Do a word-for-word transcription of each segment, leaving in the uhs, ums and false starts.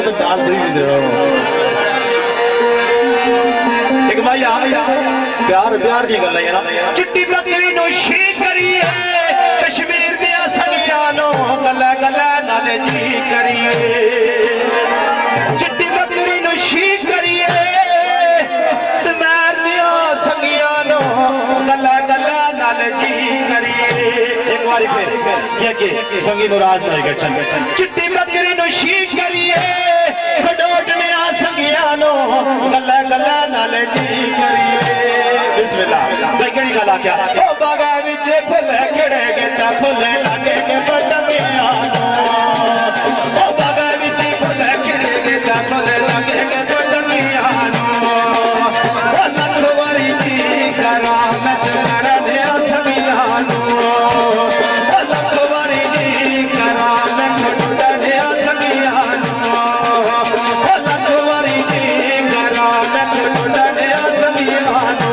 तो दाल बड़ी दे एक भाई आ गया प्यार प्यार की गल है ना चिट्टी बकरी नु शी करिए कश्मीर दे संगियानो गला गला नाल जी करिए चिट्टी बकरी नु शी करिए ते मैर दे संगियानो गला गला नाल जी करिए एक बारी फिर ये के संगी नाराज नहीं कर चल चल चिट्टी बकरी नु शी करिए खडोटने आ संगियानो गला गला नाल जी करिए बिस्मिल्लाह भाई केड़ी गल आ क्या ओ बागा विच फुल खिड़े गे ता फुल लागे के बटमियानो ओ बागा विच फुल खिड़े गे ता फुल लागे के बटमियानो ओ नखवारी जी करा मैं तुम्हारा दे संगियानो ओ नखवारी जी करा मैं खडोटा दे संगियानो ओ नखवारी जी करा मैं खडोटा दे संगियानो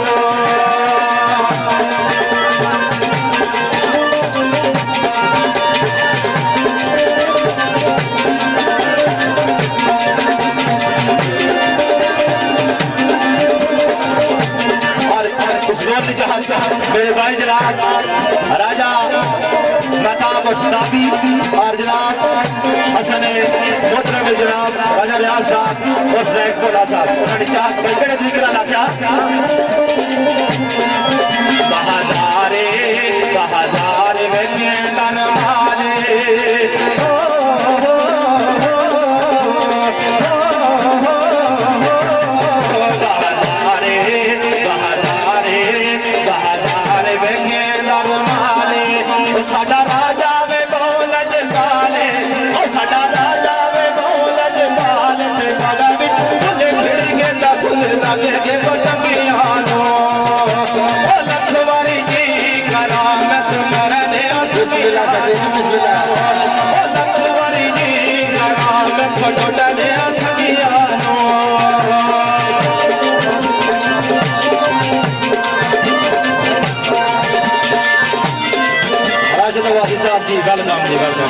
मेरे भाई जनाब राजा महताब अफ्ताबी और जनाब हसन मोहतरम जनाब राजा रियाज साहब और फ्रैंक बोला साहब उन्होंने चाह कई तरीके ना क्या बहादारे बहादारे वेखे दरबारे साडा राजा वे बोलज बाले और साडा राजा वे बोलज बाले ते बागा विच फुल खिड़गे दा फुल लागे के बटमियानो ओ लखवारी जी करा मैं तुम्हारा दे बिस्मिल्लाह बिस्मिल्लाह ओ लखवारी जी करा मैं खडोटा दे संगियानो वादी साहब जी वेलकम जी वेलकम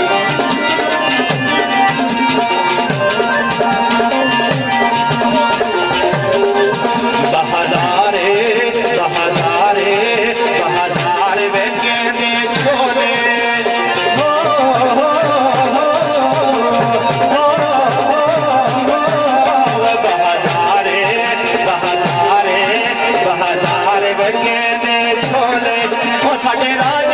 बहादारे बहादारे बहादारे वेखे दे छोले हो हो बहादारे बहादारे बहादारे वेखे दे छोले ओ साडे राजे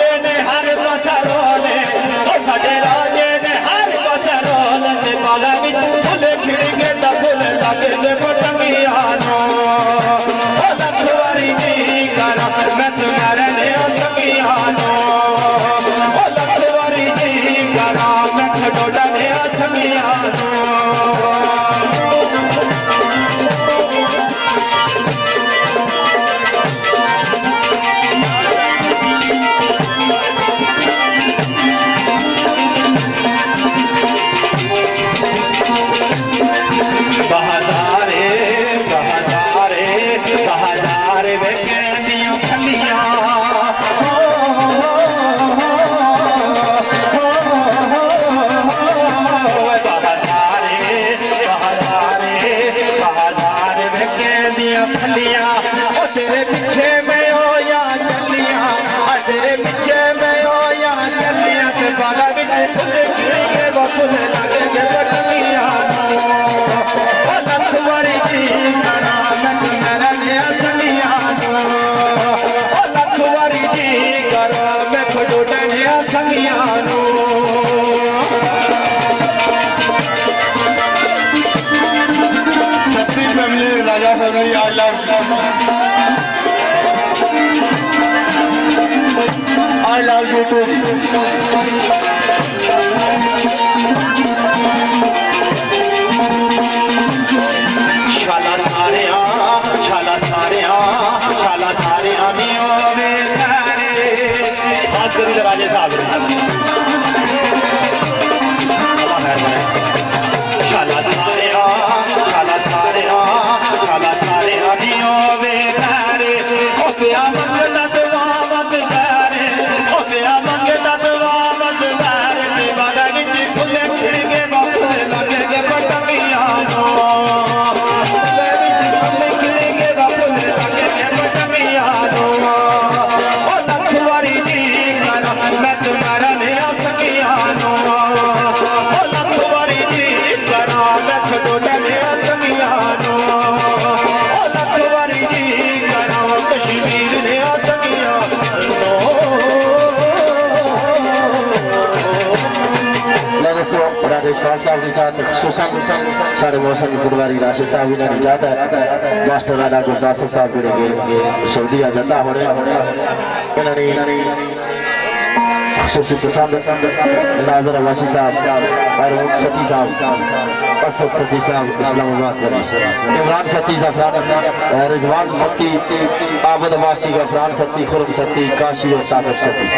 साडे राजे ने हर पासे रोल ते बागा विच फुल खिड़गे दा फुल लागे ते बटमियानो ओ लखवारी जी करा मैं तुम्हारे ले संगियानो ओ लखवारी जी करा मैं खडोटा ले संगियानो तेरे पीछे में हो या चलिया तेरे पीछे में हो या चलिया ते बागा विच फुल खिड़गे दा फुल लागे के बटमियानो ओ लखवारी जी करा मैं तुम्हारा दे संगियानो ओ लखवारी जी करा मैं खडोटा दे संगियानो सत्ती family Raja family I love I love you too. शाला सारे आ, शाला सारे आ, शाला सारे आनी ओवे तारे। खास करी राजे साहब। शाला सारे आ, शाला सारे आ, शाला सारे आनी ओवे तारे। ओ पिया मंगला दुआ मत करे, ओ पिया मंगला दुआ मत करे। दोस्तों राजेश फाल साहब की चाहत खुसूसन साढ़े मौसम गुरुवारी राशिद साहब ने निजात है मास्टर राजा गुरदासफ साहब भी सऊदी अजंदा हो रहे इन्होंने खुसूसी पसंद नाजर अवासी साहब और सती साहब असद सती साहब इस्लामाबाद करें इमरान सती जफरान रिजवान सती आबद अब्बासी गफरान सती खुरम सती काशी और साकिब सती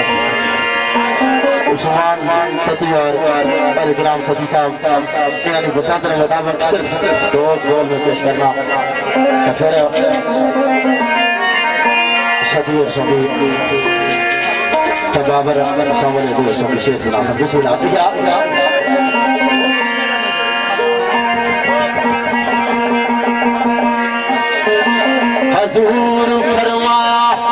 उस्मान सती और इकराम सती साहब इन्होंने पसंद ने मुताबिक सिर्फ दो गोल में पेश करना तो फिर सती और सभी बाबर सामने दो सौ की शेर सुना सकते बिस्मिल्लाह हजूर फरमाया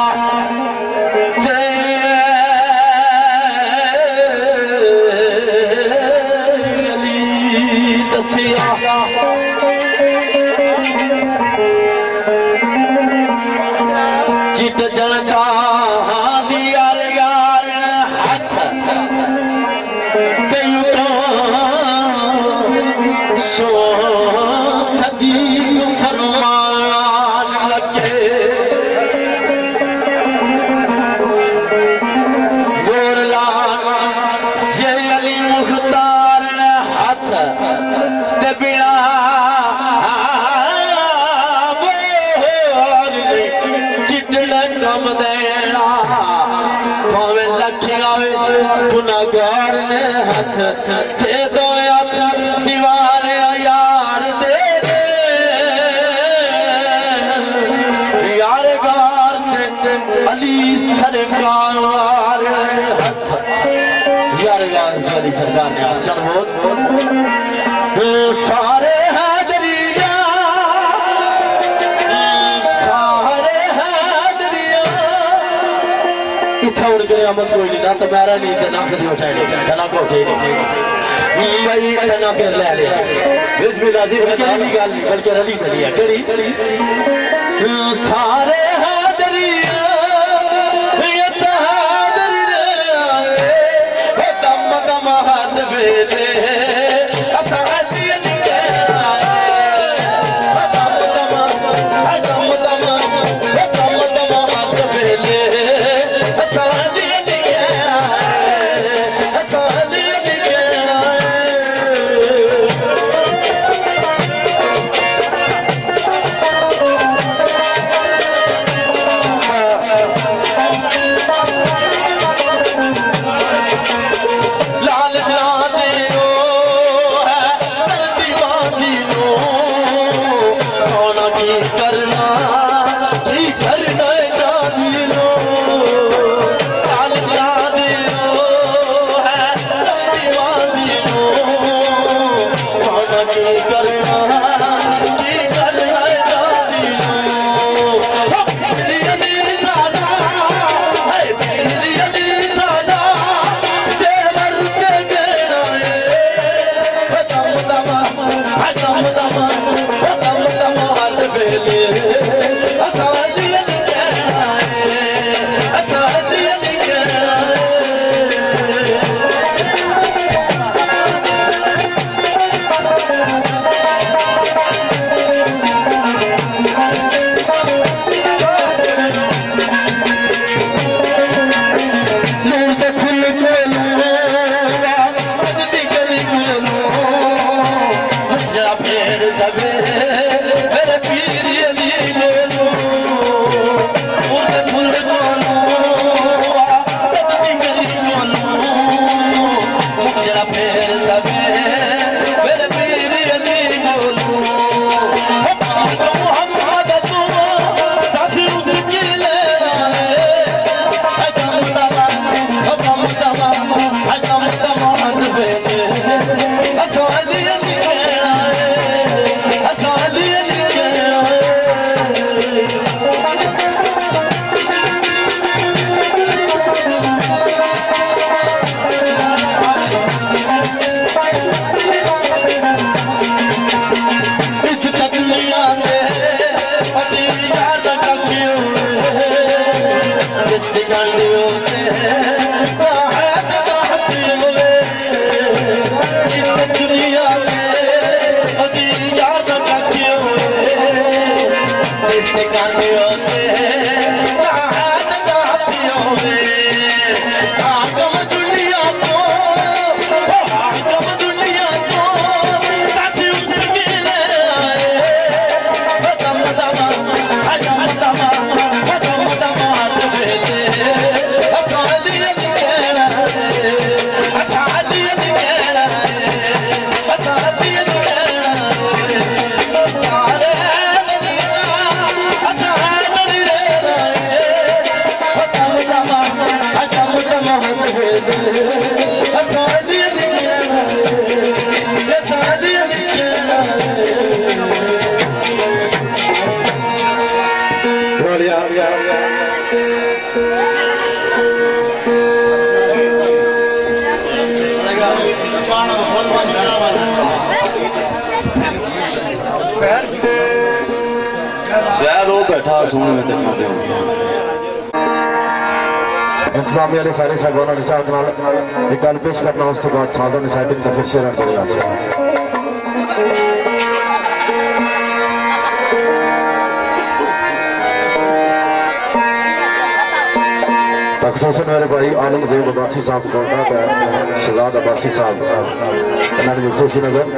अली दसिया चिट जलता गुनाहगार ने हाथ दे दो दीवाने यार दे दे यार गार अली सरकार हाथ यार गार अली सरकार ने हाथ चल बोल सारे अमद कोई नहीं ना तो मेरा नहीं जना कभी उठाए जना को उठे नहीं भाई जना पे ले ले बिस्मिल्लाह जी केड़ी गल बल्कि रली दलिया केड़ी सारे हादरिया ये हादरी रे आए दम दम हाथ वेले शायद वो बैठा सुन में देखा दे इंतजामिया वाले सारे साहबाना ने चाहत नाल एक गल पेश करना उस तो बाद सादा ने साइड में फिर शेर चले आ तखसूसन मेरे भाई आलम ज़ैब अब्बासी साहब कोटा शहजाद अब्बासी साहब इन्होंने मखसूसी नगर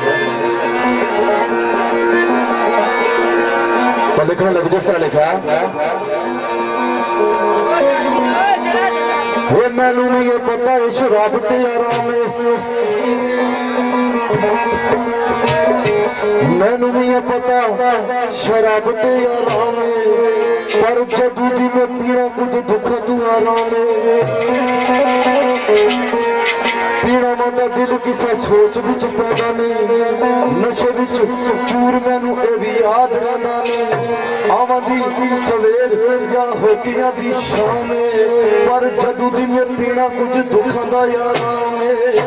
तो लिखने लगे जिस तरह लिखा है मैनू नहीं ये पता इस रब ते आराम मैनू नहीं ये पता शराब ते आराम पर जदू दी मैं पीना कुछ दुख तू आराम पीना माता दिल किसी सोच विच पैदा नहीं नशे विच चूर मैनू ए भी याद रहंदा नहीं आवांदी सवेर या होकियां दी शाम पर जदू दी मैं पीना कुछ दुखां दा आराम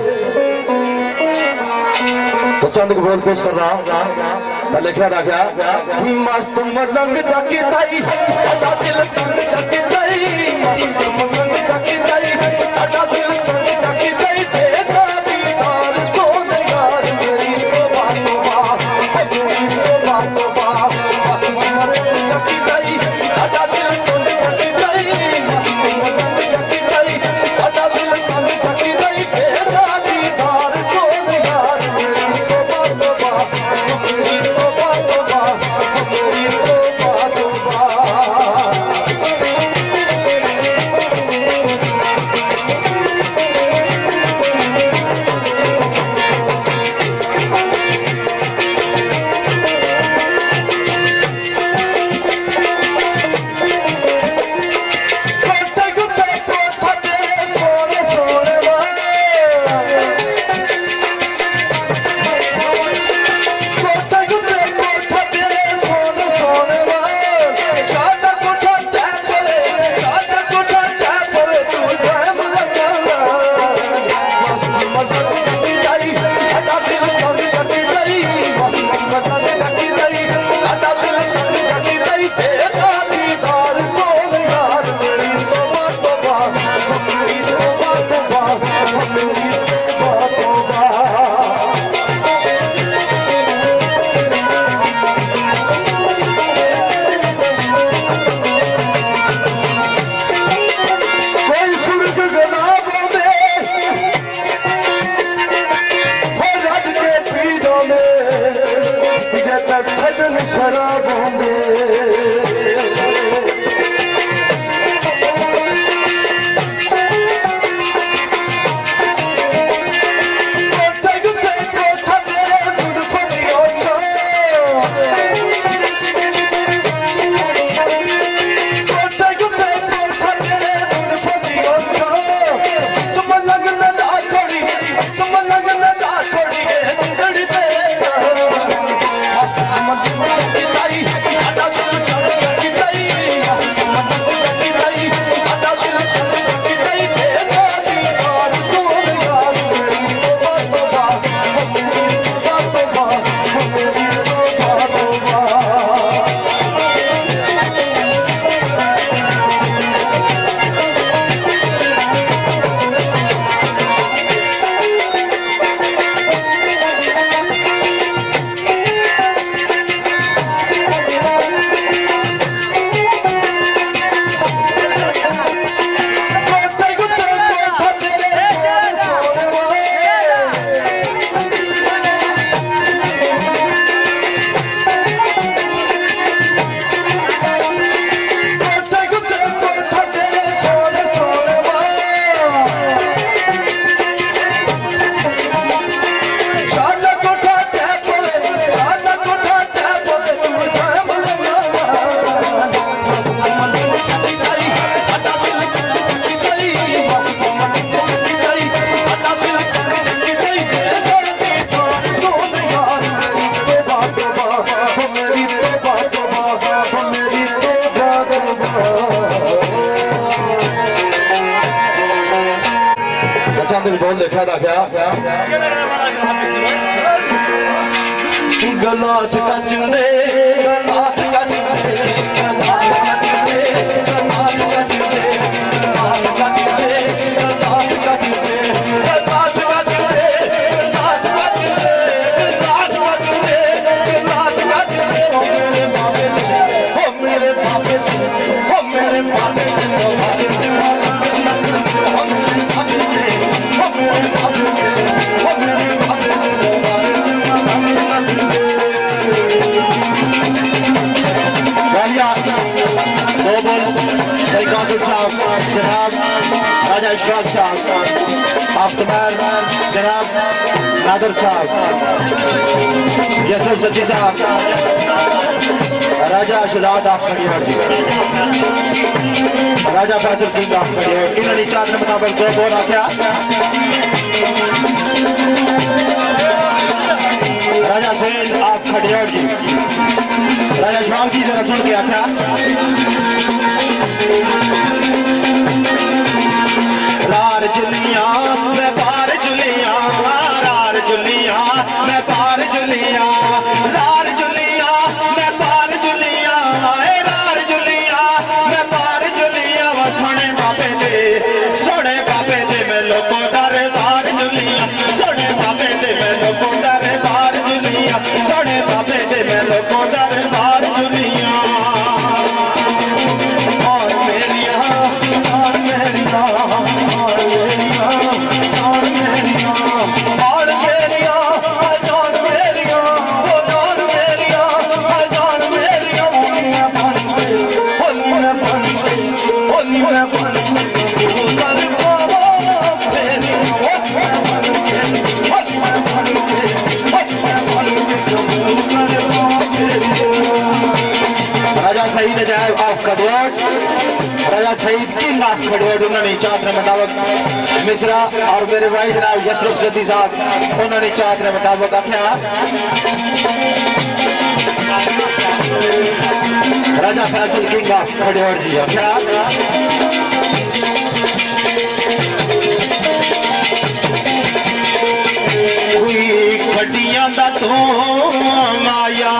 तो चंद को बोल पेश कर रहा मैं लिखा रखा मस्त मलंग जाके ताई अदा दिल तंग जाके ताई मस्त मलंग जाके ताई अदा दिल तंग जाके ताई तेरा दीदार सोन यार मेरी तो बातों बात मेरी तो बातों बात मस्त मलंग जाके ताई अदा दिल तंग जाके ताई मस्त मलंग जाके ताई अदा दिल तंग जाके ताई तेरा दीदार सोन यार मेरी तो बातों बात मेरी तो बातों बात मेरी तो बातों बात सजन शराबों में बोल देखा था क्या गलास का चिंदे गलास का चिंदे गलास का चिंदे गलास का चिंदे गलास का चिंदे गलास का चिंदे गलास का चिंदे गलास का चिंदे गलास का चिंदे गलास का चिंदे ओ मेरे बाबे ओ मेरे बाबे ओ मेरे बाबे जनाब राजा इशफाक साहब, आफ्तमार जनाब नादर साहब, यसरुफ सती साहब, राजा शहजाद आप खड़ियार जी, राजा फैसल किंग आप खड़ियार, इन्होंने चार ने मुताबिक दो बोल आख्या राजा सैद आप खड़ियार जी, राजा इशफाक जी जरा सुन के आख्या रार जुलिया मैं पार जुलिया रार जुलिया मैं पार जुलिया रार जुलिया मैं पार जुलिया रार जुलिया मैं पार जुलिया वा सोने बाबे दे सोने बाबे दे मैं लोगों दरबार जुलिया सोने बाबे दे मैं लोगों दरबार जुलिया सोने बाबे दे मैं लोगों दरबार जुलिया और मेरिया और मेरिया राजा सईद अजायब ऑफ खड़ियार, राजा सईद किंग ऑफ खड़ियार, उन्होंने चार ने मुताबिक मिश्रा और मेरे भाई जनाब यसरुफ सदी साहब उन्होंने चार ने मुताबिक आख्या राजा फैसल किंग ऑफ खड़ियार जी आख्या कोई खड्डियां दा तू माया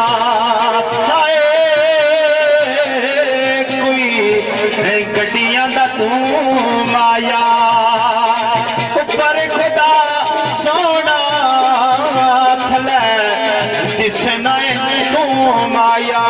गड्डियां दा तू माया ऊपर खुदा सोना थले दिसना तू माया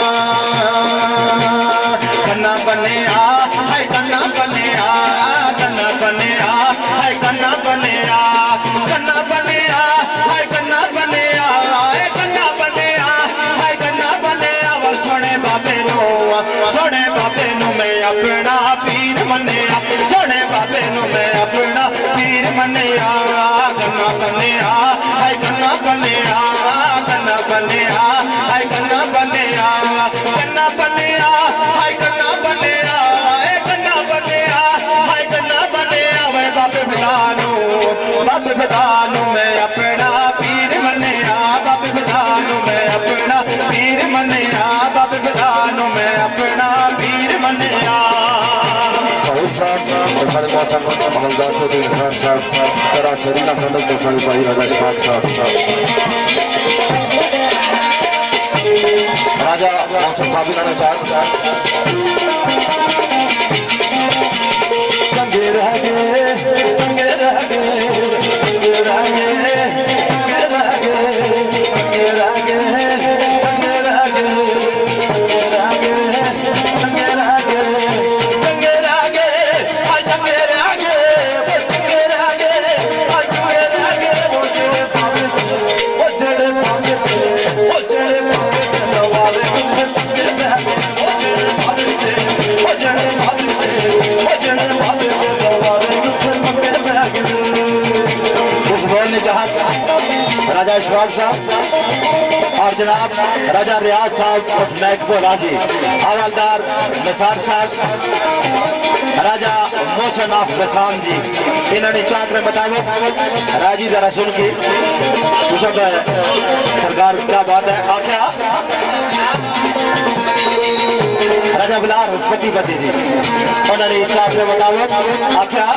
कन्ना बनिया है कन्ना बनिया कन्ना बनिया है कन्ना बनिया कन्ना बनिया है कन्ना बनिया कन्ना बनिया है कन्ना बनिया वो सोने बाबे नो सोने बाबे नु मैं अपना पीर मनिया सोने बाबे नु मैं अपना पीर मनिया कन्ना बनिया है कन्ना बनिया कन्ना बनिया है कन्ना बनिया कन्ना बनिया है कन्ना बनिया कन्ना बनिया है कन्ना बनिया वे बाबे बिदानू बाबे बिदानू मैं अपना पीर मनिया बाबे बिदानू मैं अपना पीर मनिया बाबे बिदानू मैं अपना पीर मनिया साहिब साहब सारे मौसम हवलदार चौधरी निसार साहब तेरा सरीला कंदक के सारे भाई राजा इशफाक साहब राजा मौसम साहब ने चार कंगे रह गए कंगे रह गए कंगे रह गए कंगे रह गए कंगे रह गए कंगे रह गए कंगे रह गए कंगे रह गए आज कंगे रह गए कंगे रह गए आज कंगे रह गए वो चढ़े पावे वो चढ़े पावे वो चढ़े पावे नवाले कंगे रह गए वो चढ़े पावे वो चढ़े पावे वो चढ़े पावे नवाले कंगे रह गए। इस बॉल ने चाहा राजा इशफाक साहब और जनाब राजा रियाज साहब और नायक बोलाजी हवलदार निसार साहब राजा मोहसन ऑफ बसान जी इन्होंने चार में बताया राजी जरा सुन के सब सरकार क्या बात है आख्या राजा बिलार पति पति जी उन्होंने चार में बताया आख्या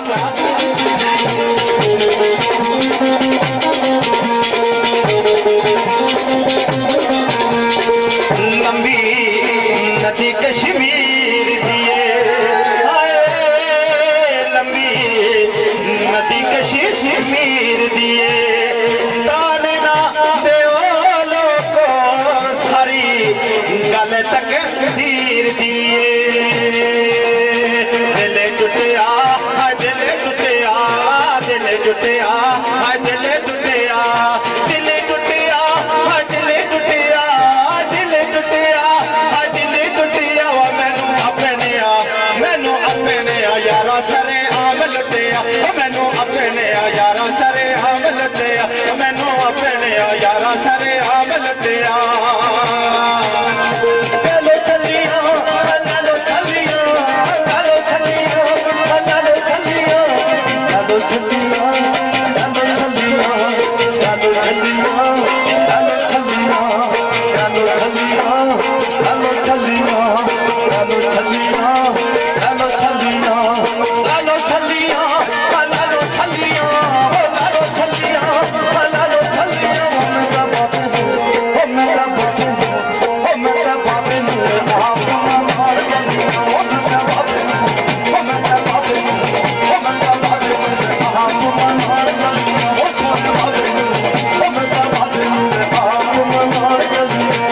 यारा सारे आम लुटिया गलो चलिया गलो चलिया गलो चलिया गलो चलिया गलो चलिया गलो चलिया गलो चलिया गलो चलिया गलो चलिया गलो चलिया गलो चलिया गलो चलिया गलो चलिया गलो चलिया गलो चलिया गलो चलिया मैं बाबू ओ मैं बाबू ओ मैं बाबू आप मार चलिया ओ मैं बाबू ओ मैं बाबू ओ मैं बाबू आप मार चलिया ओ सोन बाबू ओ मैं बाबू आप मार चलिया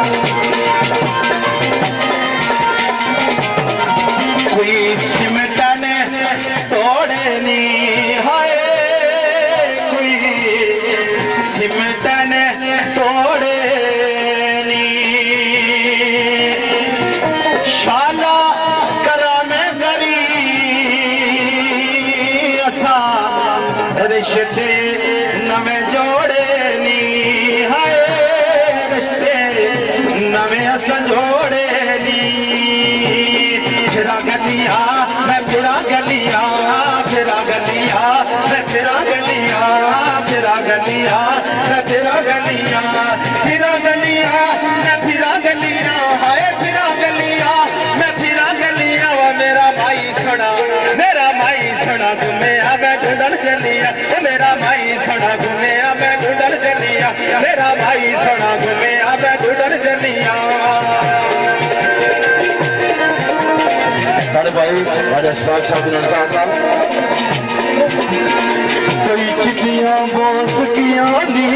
कोई सिमटा ने तोड़े नी हाय कोई सिमटा ने तोड़े नी शाला करा में करी असा रिश्ते नवे जोड़े नी हाय रिश्ते नवे असा जोड़े नी फिरा गलिया मैं फिरा गलिया फिरा गलिया मैं फिरा गलिया फिरा गलिया मैं फिरा गलिया फिरा गलिया मैं फिरा गलिया हाय फिरा गलिया मैं फिरा गलिया वो मेरा भाई सुना मेरा भाई सुना घूमे मैं ढूंढन चलिया मेरा भाई सुना घूमे मैं ढूंढन चलिया मेरा भाई सुना घूमे मैं ढूंढन चलिया सारे भाई राजा अशफाक साहब ने साथ कोई चिट्ठियां बोस किया दी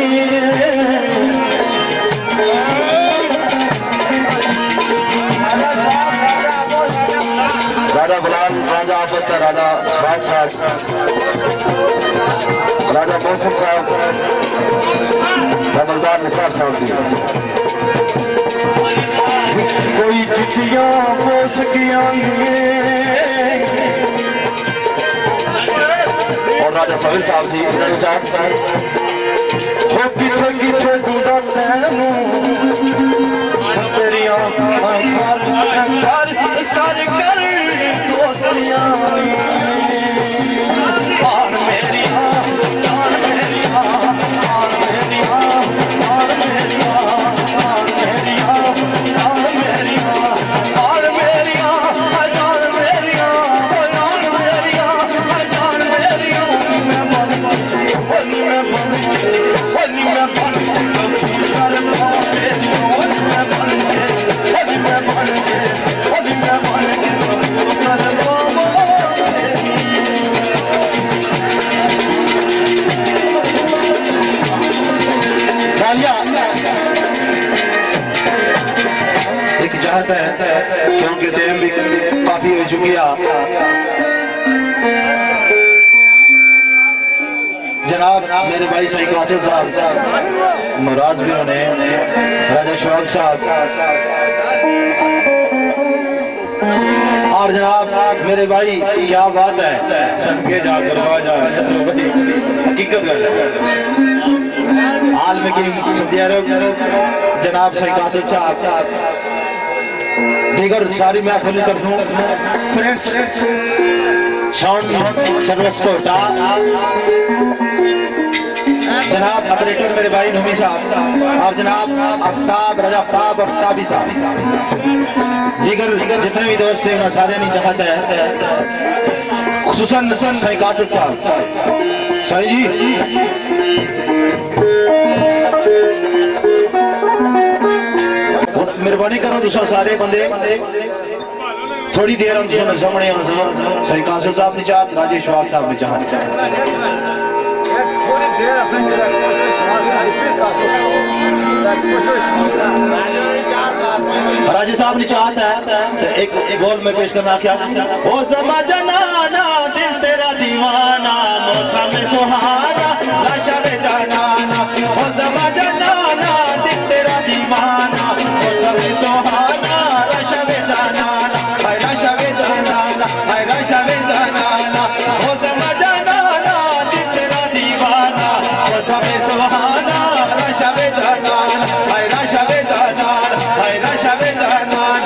राजा बिलाल राजा आफत राजा अशफाक साहब राजा मौसम साहब रमलदार निसार साहब जी कोई चिट्ठियां बोस किया और राजा साहिल साहब जी हो किथे किथे गुंडा तैनू तेरिया कर कर कर कर दोस्तियां और मेरिया और मेरिया और मेरिया और मेरिया और मेरिया और मेरिया और मेरिया हजार मेरिया हजार मेरिया हजार मेरिया मैं बन मैं बन मैं बन कर लो मेरिया मैं बन मैं बन मैं बन कर लो एक चाहता है क्योंकि टाइम भी काफी हो चुकी है जनाब मेरे भाई सही कासिम साहब मुराद भी होने राजा शौक साहब और जनाब मेरे भाई क्या बात है सदके जा करवा जा हकीकत हाल में की सऊदी अरब जनाब सही कासिम साहब दीगर सारी महफिल तरफों फ्रेंड्स साउंड सर्विस को जनाब ऑपरेटर मेरे भाई नूमी साहब और जनाब आफ्ताब राजा आफ्ताब आफ्ताबी साहब दीगर जितने भी दोस्त थे उन्हें सारे नहीं चाहते हैं खुसूसन सही कासिम साहब सही जी मेहरबानी करो दूसरा सारे बंदे थोड़ी देर हम दूसरों सामने सही कासिम साहब ने चाह राजेश वाग साहब ने चाह राजे साहब ने चाहता है एक एक बोल में पेश करना क्या ओ ज़मा जनाना दिल तेरा दीवाना मौसम सुहाना लाशा में जाना ओ ज़मा जनाना दिल तेरा दीवाना मौसम सुहाना लाशा में जाना हाय लाशा में जाना हाय लाशा में जाना ओ ज़मा जनाना दिल तेरा दीवाना मौसम सुहाना राशा वे जानान हाय राशा वे जानान हाय राशा वे जानान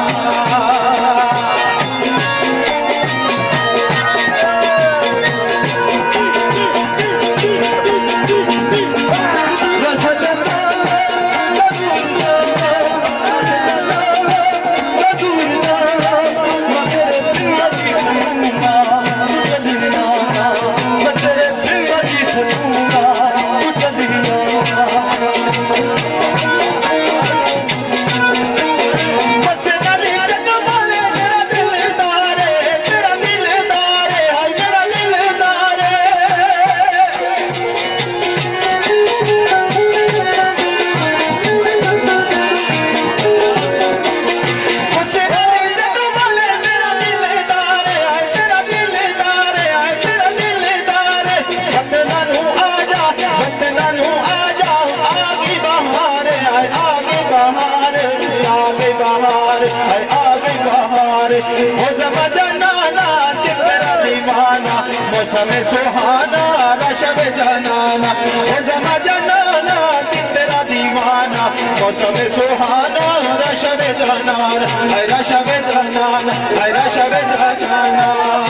मौसम सुहाना राशा वे जानाना मौसम जनाना तेरा दीवाना मौसम सुहाना राशा वे जानाना हाय राशा वे जानाना हाय राशा वे जानाना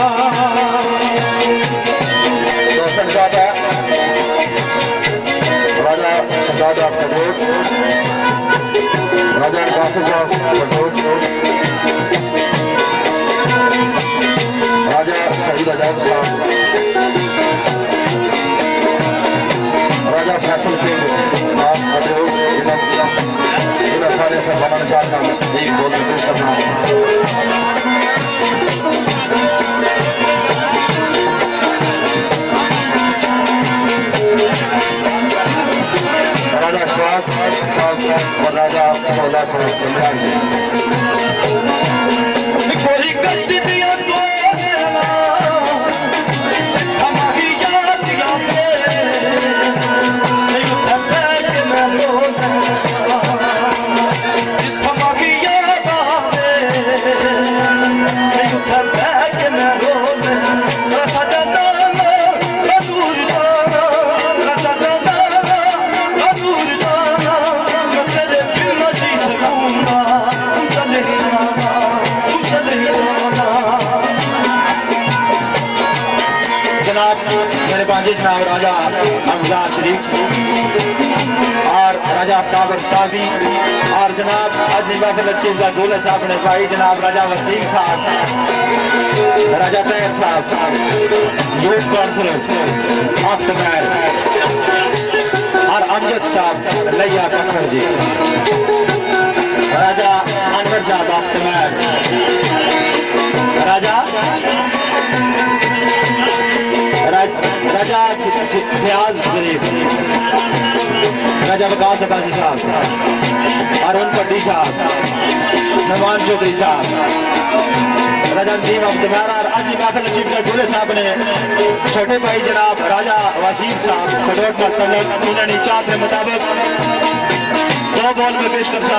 दोस्तन ज़्यादा राजा सजादा फटोट राजा कासिफ फटोट राजा सईद अजाब साहब राजा फैसल के आप खड़े हो इन सारे से बनाना चाहता हूँ एक बोल पेश करना राजा अशफाक साहब और राजा मौला साहब सम्राट जी कोई गलती नहीं जनाब राजा हमजाद शरीफ और राजा आफ्ताब अफ्ताबी और जनाब अजनी महफिल चीफ का दूल्हा साहब ने भाई जनाब राजा वसीम साहब राजा तैर साहब यूथ काउंसिल ऑफ द मैर और अमजद साहब लैया कखर जी राजा अनवर साहब ऑफ द मैर राजा राजा फयाज शरीफ राजा वकास अब्बासी साहब अरुण पट्टी साहब नमान चौधरी साहब राजा नदीम अब्दुल्ला और अजी महफिल चीफ का दूल्हे साहब ने छोटे भाई जनाब राजा वसीम साहब खडोट मतलब उन्होंने चाहत के मुताबिक दो बॉल में पेश कर सा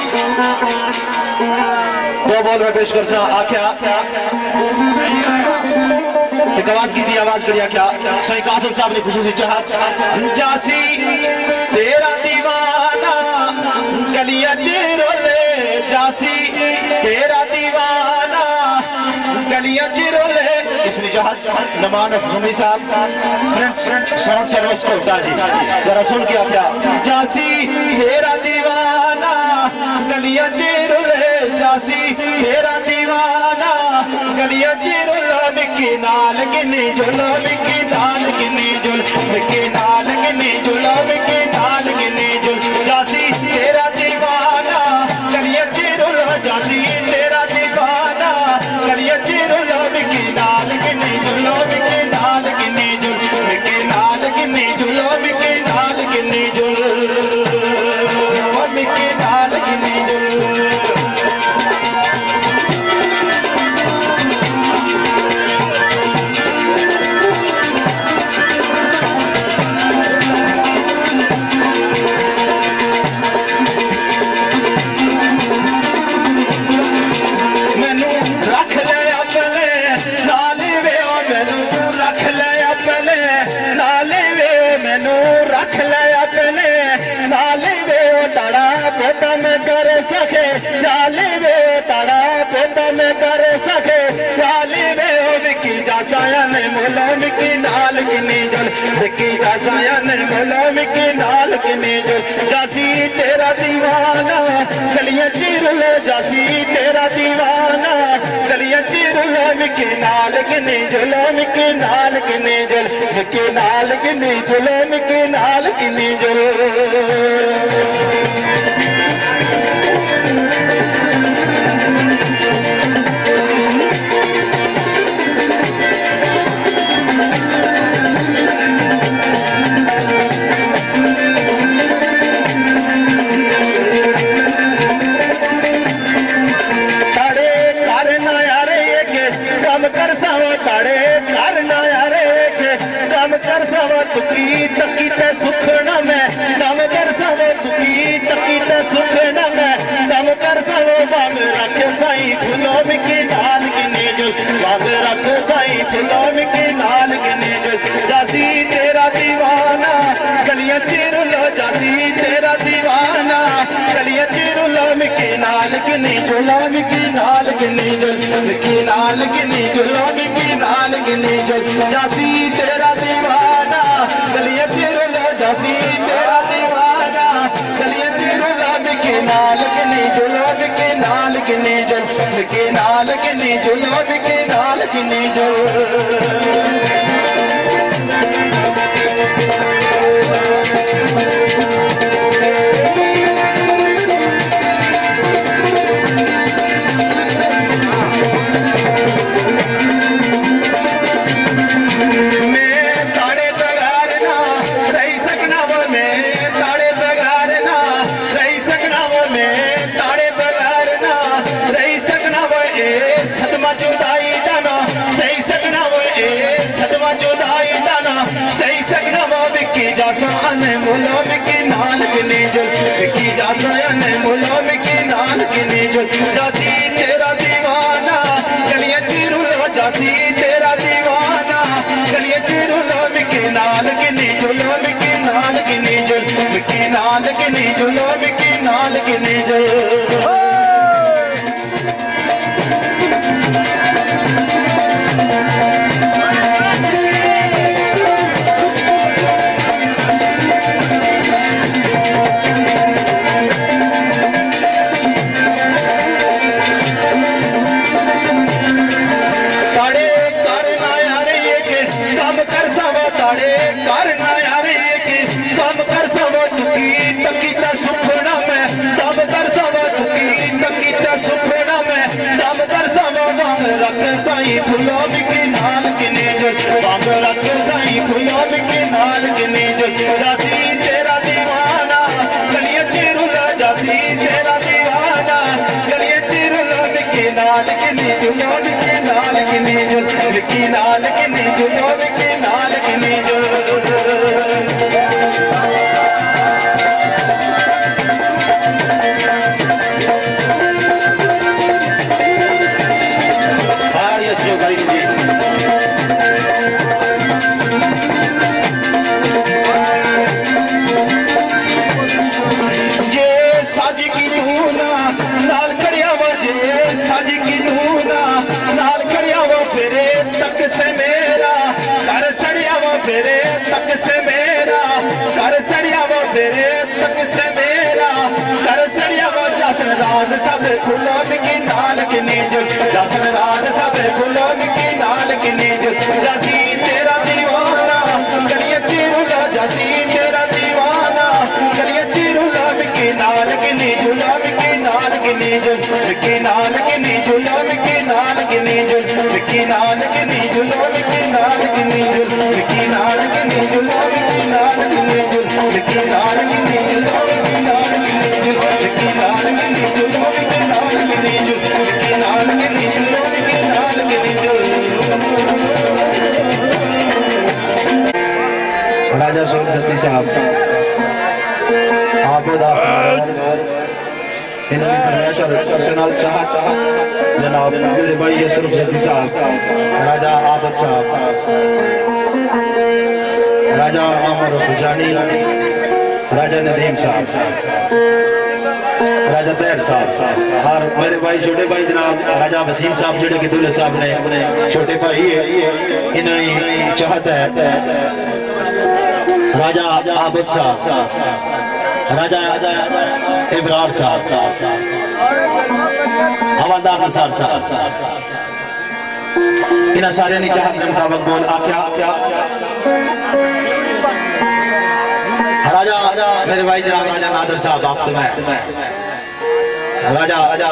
दो बॉल में पेश कर सा आख्या एक आवाज की थी आवाज करिया क्या सही कासिम साहब ने खुशूसी चाहत जासी तेरा दीवाना गलियां चिरोले जासी तेरा दीवाना गलियां चिरोले इसने चाहत नमान अफमी साहब सनत सर्विस को जी जरा सुन क्या क्या जासी तेरा दीवाना गलियां चिरोले जासी तेरा दीवाना गलियां चिरोले मिकी नाल गिनी जुलो मिकी नाल गिनी जुल मिकी नाल गिनी जुलो मिकी नाल गिनी जुल जासी तेरा दीवाना गलियां चिरोले जासी तेरा दीवाना गलियां चिरोले मिकी नाल गिनी जुलो मिकी नाल गिनी जुल मिकी नाल गिनी जुलो मिकी नाल गिनी जुल मिकी नाल गिनी जुल कर सके जाली वे ताड़ा पोता में कर सके जाली वे हो विकी जासाया ने मोला मिकी नाल किनी जल विकी जासाया ने मोला मिकी नाल किनी जल जासी तेरा दीवाना गलियां चिरुले जासी तेरा दीवाना गलियां चिरुले मिकी नाल किनी जल मिकी नाल किनी जल मिकी नाल किनी जल मिकी नाल किनी जल दुखी तकी ते सुख न मैं दम कर सवो दुखी तकी ते सुख न मैं दम कर सवो बांग रख साई फुलो मिकी नाल किनी जो बांग रख साई फुलो मिकी नाल किनी जो जासी तेरा दीवाना गलियां चिरुलो जासी तेरा दीवाना गलियां चिरुलो मिकी नाल किनी जो लो मिकी नाल किनी जो मिकी नाल किनी जो लो मिकी नाल किनी जो जासी तेरा दीवाना गलियां चिरुलो जासी तेरा दीवाना गलियां चिरुलो मिकी नाल किनी जुलो मिकी नाल किनी जुल मिकी नाल किनी जुलो मिकी नाल किनी जुल जासाने मोलो मिकी नाल किनी जुल विकी जासाने मोलो मिकी नाल किनी जुल जासी तेरा दीवाना गलियां चिरुलो जासी तेरा दीवाना गलियां चिरुलो मिकी नाल किनी जुलो मिकी नाल किनी जुल मिकी नाल किनी जुलो मिकी नाल किनी जुल साई फुलो मिकी नाल किनी जुल बांग रख साई फुलो मिकी नाल किनी जुल जासी तेरा दीवाना गलियां चिरुलो जासी तेरा दीवाना गलियां चिरुलो मिकी नाल किनी जुलो मिकी नाल किनी जुल मिकी नाल किनी जुलो मिकी नाल किनी जुल फेरे तक से मेरा कर सड़िया वो फेरे तक से मेरा कर सड़िया वो जासन राज सब खुलो मिकी नाल किनी जुल जासन राज सब खुलो मिकी नाल किनी जुल जासी तेरा दीवाना गलियां चिरुलो जासी तेरा दीवाना गलियां चिरुलो मिकी नाल किनी जुलो मिकी नाल किनी जुल मिकी नाल किनी जुलो मिकी नाल किनी जुल मिकी नाल किनी जुलो मिकी नाल किनी जुल मिकी नाल किनी जुलो मिकी नाल किनी जुल मिकी नाल किनी जुलो मिकी नाल किनी जुल मिकी नाल किनी जुलो मिकी नाल किनी जुल मिकी नाल किनी जुलो मिकी नाल किनी जुल राजा सोमशेट्टी साहब आबद इन्होंने फरमाइश और पर्सनल चाहत जनाब मेरे भाई यसरुफ जद्दी साहब राजा आबद साहब राजा अमर फुजानी राजा नदीम साहब राजा तैर साहब और मेरे भाई छोटे भाई जनाब राजा वसीम साहब जोड़े कि दूल्हे साहब ने छोटे भाई इन्होंने चाहता है राजा आबद साहब राजा इब्रार साहब हवालदार निसार साहब इन सारे ने चाहत के मुताबिक बोल आख्या राजा मेरे भाई जनाब राजा नादर साहब आप में राजा राजा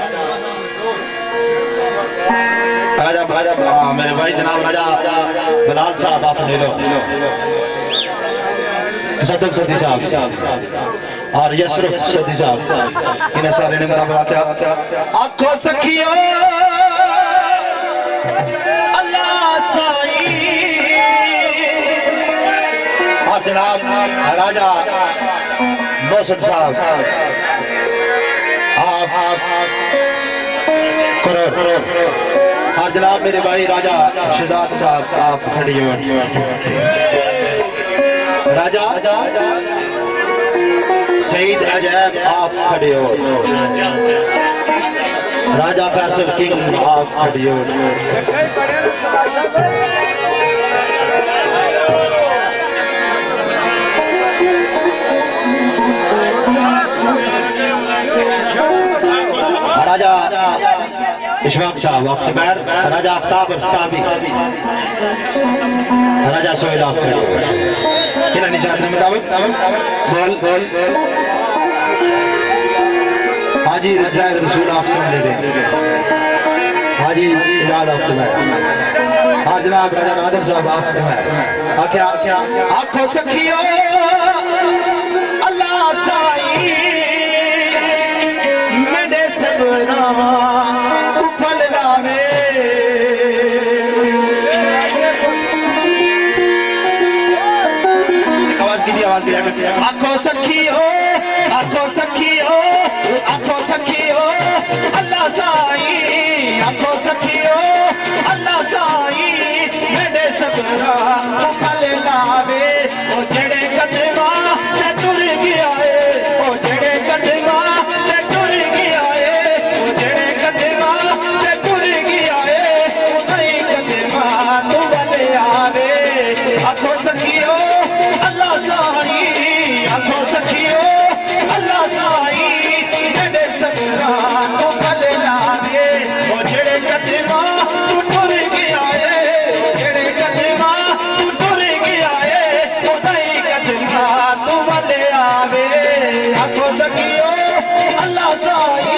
राजा राजा मेरे भाई जनाब राजा बिलाल साहब आप ले लो सदक सदी साहब और यशरफ सदी साहब इन सारे ने मुताबिक आख्या आंखों सखियो अल्लाह साई और जनाब राजा मोहसिन साहब आप करो और जनाब मेरे भाई राजा शहजाद साहब आप खड़ी हो राजा सईद अजैब आप खड़े हो राजा फैसल किंग आप खड़े हो राजा इशफाक साहब आपके बैर राजा आफ्ताब आफ्ताबी राजा सोहेल आप खड़े हो किना निशात ने मुताबिक बोल बोल हाजी रजायद रसूल आप समझ ले हाजी याद आप तुम्हें हाँ जनाब राजा नादर साहब आप तुम्हें आख्या आख्या आंखों सखियो अल्लाह साई मेरे सबना फल लावे आवाज आंखों सखियो आंखों सखियो आंखों सखियो अल्लाह साई आंखों सखियो अल्लाह साई मेरे सबरा फल लावे ओ जेड़े कदमा ते टुर गया है ओ जेड़े कदमा ते टुर गया है ओ जेड़े कदमा ते टुर गया है ओ नहीं कदमा तू वाले आवे आंखों सखियो अल्लाह साई आंखों सखियो अल्लाह साई मेरे सबरा को फल लावे ओ जेड़े कदमा तू टुर गया है ओ जेड़े कदमा तू टुर गया है ओ नहीं कदमा तू वाले आवे आंखों सखियो अल्लाह साई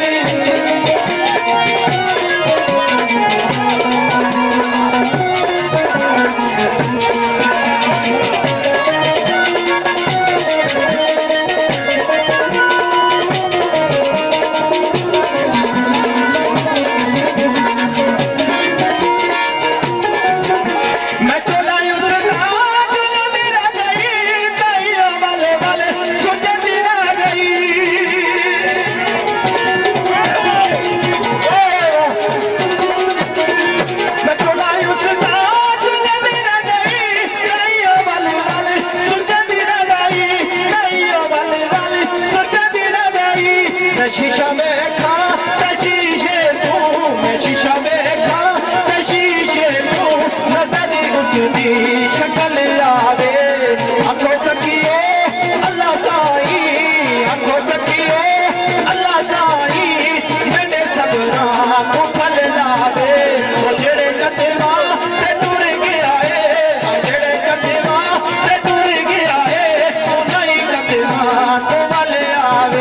शीशा में खा शीशे तू मैं शीशा में खा शीशे तू नजर उसकी शक्ल आवे आंखों सखियो अल्लाह साई आंखों सखियो अल्लाह साई मैंने सबरा को फल लावे वो जेड़े कदमा ते टुर गया है जेड़े कदमा ते टुर गया है वो नहीं कदमा तो वाले आवे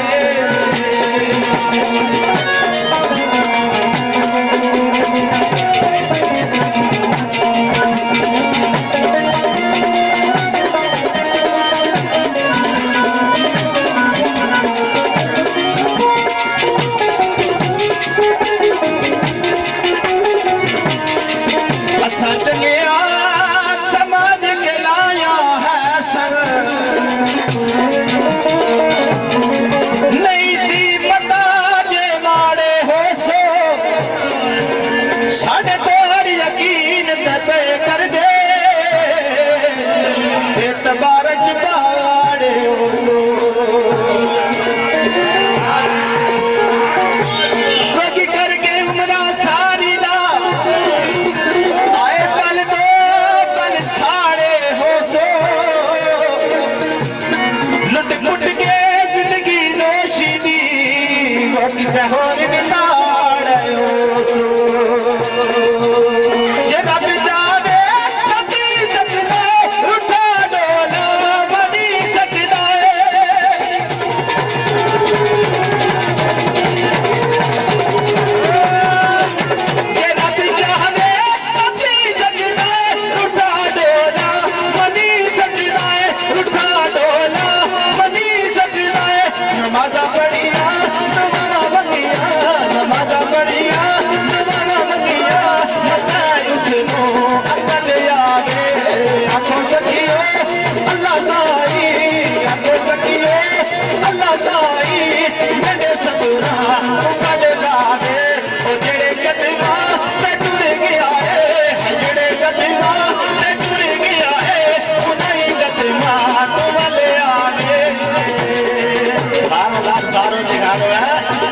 तैयार हुआ है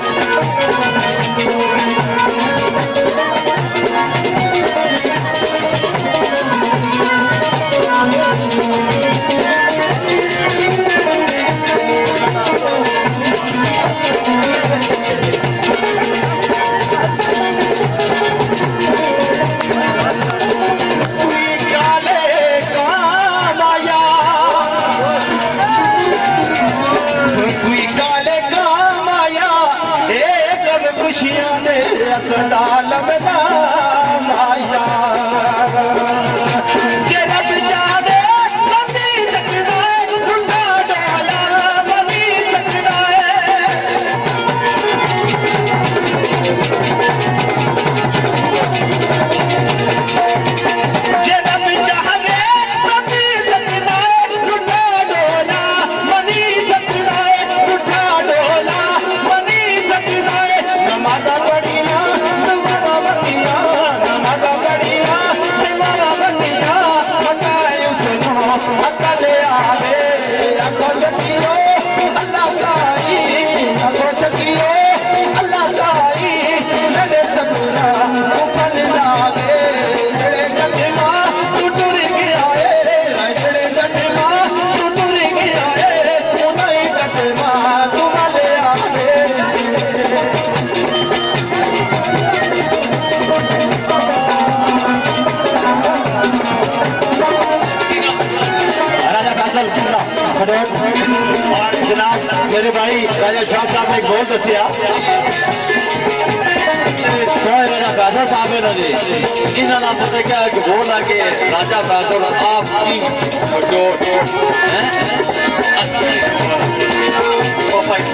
और जनाब मेरे भाई राजा शाह साहब ने एक बोल दसिया राजा फैसल साहब ने जी इन्होंने पता क्या एक बोल आ के राजा फैसल आप की जो हैं ओ भाई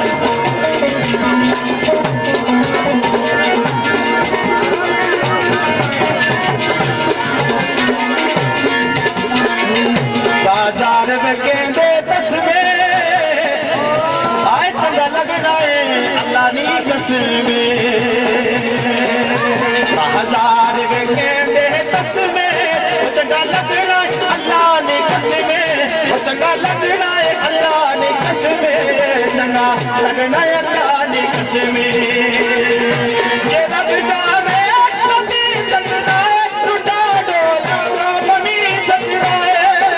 बाजार में केंदे तस्मे आए चंगा लगना है अल्लाह नी कसमे बाजार में केंदे तस्मे चंगा लगना है अल्लाह नी कसमे चंगा लगना है अल्लाह नी कसमे चंगा लगना है अल्लाह नी कसमे जे रब जावे कभी सकदा है टूटा डोला बनी सकदा है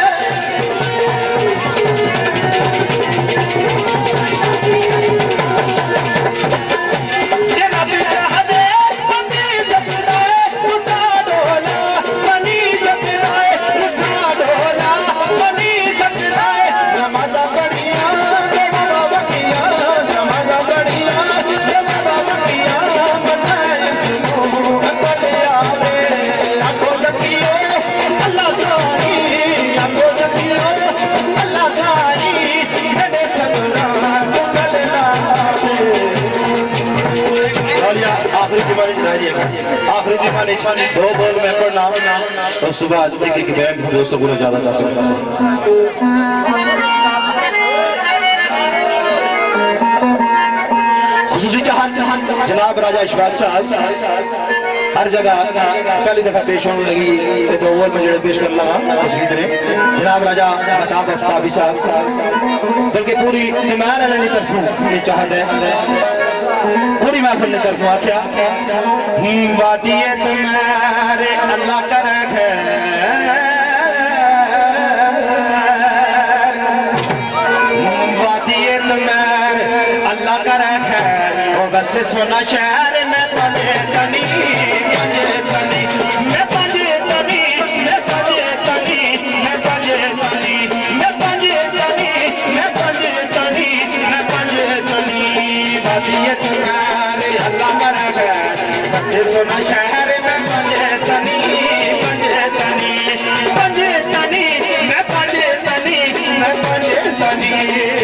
आखिरी दिवाली दो बोल में पढ़ना उस बाद एक एक बैन दोस्तों को ज्यादा जा सकता है खुसूसी जनाब राजा इशफाक साहब हर जगह पहली दफा पेश होने लगी दो बोल में जो पेश कर लगा इस गीत ने जनाब राजा महताब अफ्ताबी साहब बल्कि पूरी ईमान अली तरफों ये चाहते हैं पूरी महफिल ने तरफ आख्या वादियत मेरे अल्लाह कर है वादियत मेरे अल्लाह कर है वो बस सोना शहर में पंजे तनी पंजे तनी मैं पंजे तनी मैं पंजे तनी मैं पंजे तनी मैं पंजे तनी मैं पंजे तनी मैं पंजे तनी वादियत मेरे अल्लाह कर है बस सोना शहर में पंजे तनी पंजे तनी पंजे तनी मैं पंजे तनी मैं पंजे तनी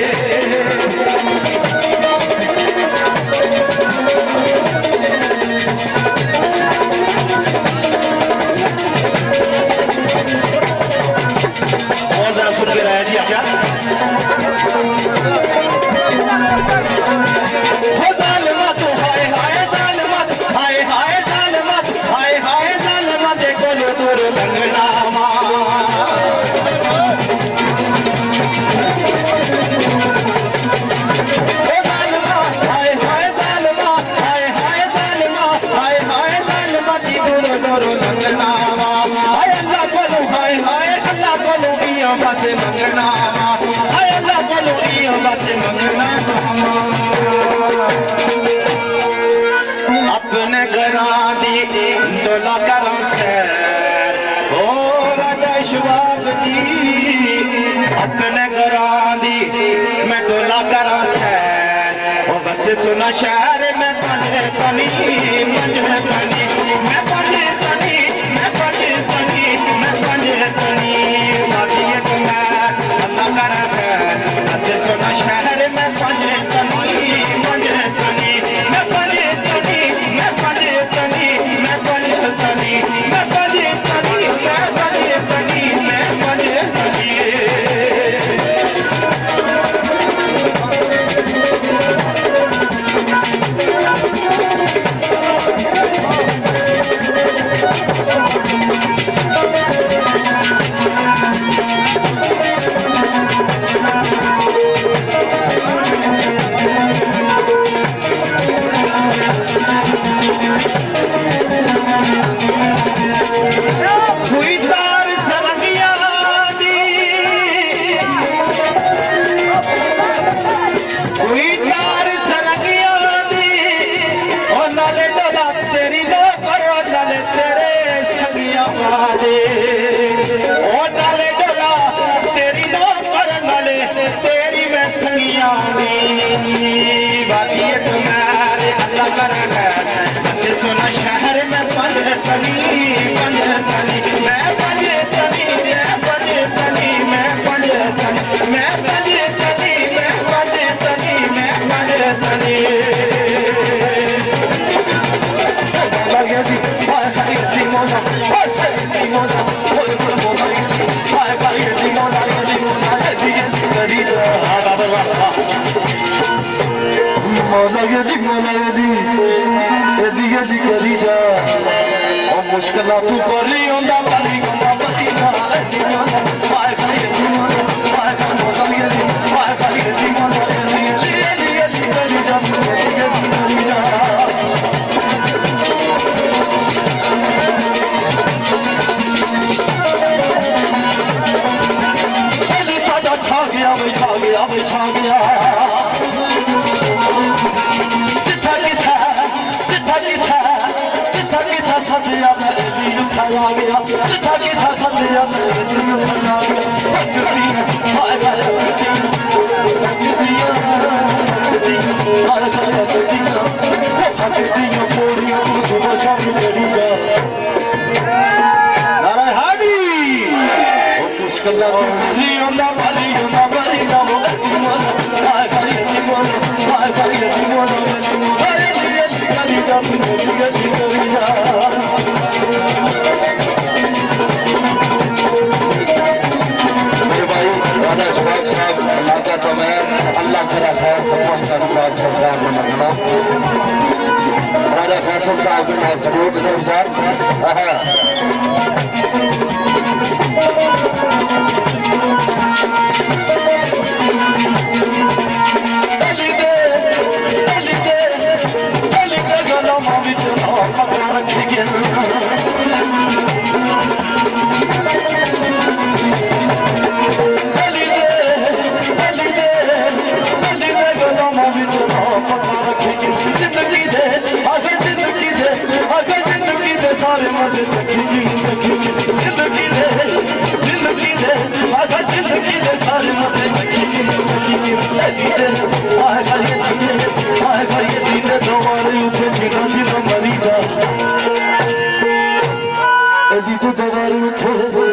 और जरा सुन के रह दिया क्या हो जालिमा तू हाय हाय जालिमा हाय हाय जालिमा हाय हाय जालिमा देखो लो दूर लंगना मंगना अपने घरा दी डोला करा सैर ओ राजा इशवाक जी अपने घरा दी मैं डोला करा सैर ओ बस सुना शहर में पंजे तनी पंजे तनी मैं पंजे तनी मैं पंजे तनी मैं पंजे तनी बाकी मैं अल्लाह करा सैर बस सुना शहर में पंजे तनी पंजे तनी मैं पंजे तनी मैं पंजे तनी मैं पंजे तनी मैं पंजे तनी मैं पंजे तनी मैं पंजे तनी सुना शहर में पंजे तनी पंजे तनी मैं पंजे तनी मैं पंजे तनी मैं पंजे तनी मैं पंजे तनी मैं पंजे तनी मैं पंजे तनी लगे जी हाय हाय जी मोना हाय जी मोना ओए मोना हाय हाय जी मोना जी मोना जी करी दो हां बाबा वाह मोना जी मोना जी एदी एदी करी जा ओ मुश्किल तू करी होंदा भरी होंदा मदीना एदी मोना हाय हाय जी मोना हाय हाय मोना जी हाय हाय जी मोना एदी एदी एदी करी जा एदी एदी करी जा एली सादा छा गया वे छा गया वे छा गया दिया मैं दिल खाया गया जितना की साथ दिया मैं दिल खाया गया भक्ति हाय हाय भक्ति भक्ति हाय हाय भक्ति भक्ति पूरियां तू सुबह शाम करी जा नारा हादी ओ मुश्किल पूरी होना भरी होना भरी ना वो हाय हाय जीवन हाय हाय जीवन हाय करी जा करी करी जा अल्लाह का मैं अल्लाह करा खैर भगवान का निकाल सरकार में मंगना राजा फैसल साहब के नाम खड़ोट ने विचार हां अली दे अली दे अली के गला में विच ना पकड़ रखी गया जिंदगी दे आगे जिंदगी दे आगे जिंदगी दे सारे मजे जिंदगी जिंदगी दे जिंदगी दे आगे जिंदगी दे सारे मजे जिंदगी दे आए भाई आए भाई दीने दोबारे उठे जीना जीना मरी जा एदी तो दोबारे उठे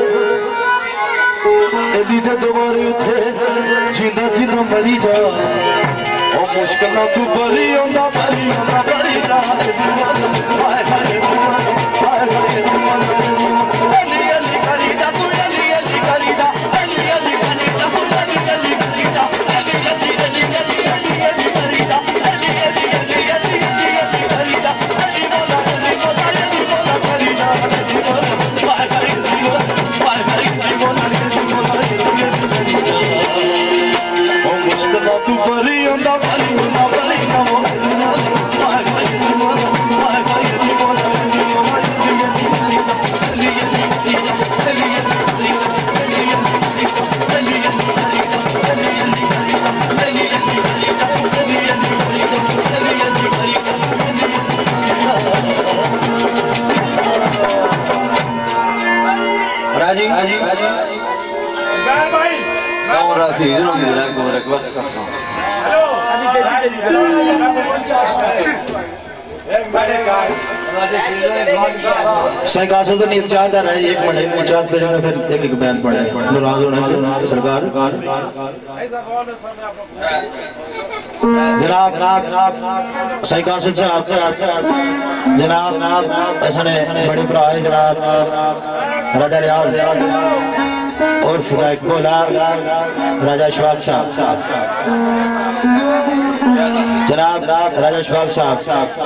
एदी तो दोबारे उठे जीना जीना मरी जा ओ मुश्किल तू भरी होंदा भरी होंदा भरी जा हाय हाय हाय हाय अली अली करी जा तू अली अली करी जा अली अली करी जा तू अली अली करी जा अली अली अली अली अली अली करी जा अली अली अली अली अली अली करी जा अली मोला अली मोला अली मोला करी जा अली मोला हाय हाय हाय हाय मोला अली मोला अली करी जा ओ मुश्किल तू भरी होंदा भरी होंदा भरी ना वो हाय हाय मोला हाय हाय मोला अली मोला अली अली अली अली अली अली सही कहा तो नहीं चाहता रहे एक मिनट में चाहत पे फिर एक एक बयान पढ़े नाराज होने सरकार जनाब जनाब सही कहा साहब जनाब ऐसा बड़े भरा है जनाब राजा रियाज और फिदायक बोला राजा शवाक साहब जनाब राजा शवाक साहब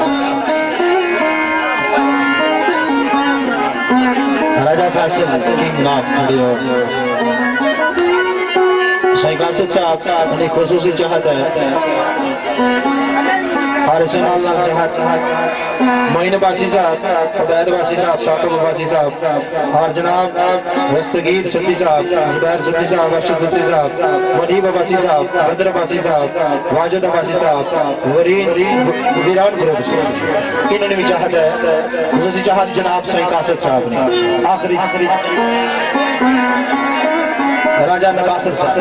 राजा फैसल किंग ऑफ सही कासिद साहब अपनी खुसूसी चाहत है हारिसन आज़म चाहत मोइन अब्बासी साहब उबैद अब्बासी साहब साकिब अब्बासी साहब और जनाब दस्तगीर सत्ती साहब जुबैर सत्ती साहब अरशद सत्ती साहब मुनीब अब्बासी साहब बदर अब्बासी साहब वाजिद अब्बासी साहब वरीन वीरान ग्रुप इन्होंने भी चाहत है खुसूसी चाहत जनाब सही कासिद साहब ने आखिरी राजा नवासर साहब